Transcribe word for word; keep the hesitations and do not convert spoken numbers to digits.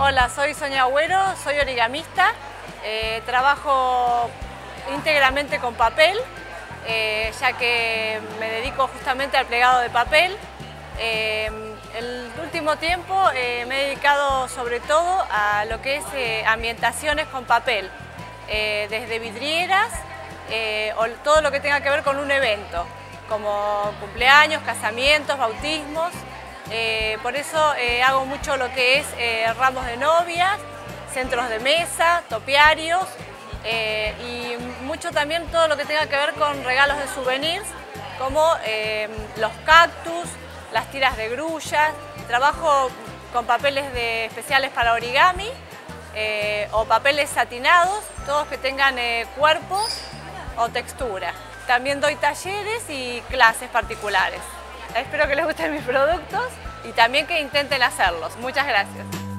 Hola, soy Sonia Agüero, soy origamista, eh, trabajo íntegramente con papel, eh, ya que me dedico justamente al plegado de papel. Eh, el último tiempo eh, me he dedicado sobre todo a lo que es eh, ambientaciones con papel, eh, desde vidrieras eh, o todo lo que tenga que ver con un evento, como cumpleaños, casamientos, bautismos. Eh, por eso eh, hago mucho lo que es eh, ramos de novias, centros de mesa, topiarios eh, y mucho también todo lo que tenga que ver con regalos de souvenirs, como eh, los cactus, las tiras de grullas. Trabajo con papeles de, especiales para origami eh, o papeles satinados, todos que tengan eh, cuerpo o textura. También doy talleres y clases particulares. Espero que les gusten mis productos y también que intenten hacerlos. Muchas gracias.